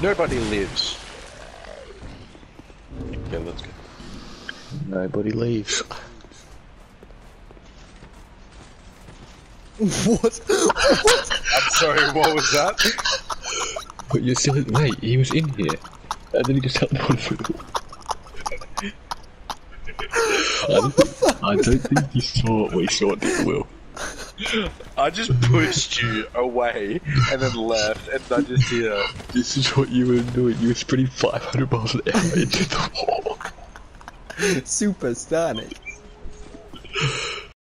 Nobody lives. Okay, let's go. Nobody leaves. What? I'm sorry, what was that? But you're still, mate, he was in here. And then he just teleported through. I don't think you saw what he saw, did you, Will? I just pushed you away and then left, and I just hear. This is what you were doing. You were sprinting 500 miles an hour into the wall. Super Sonic.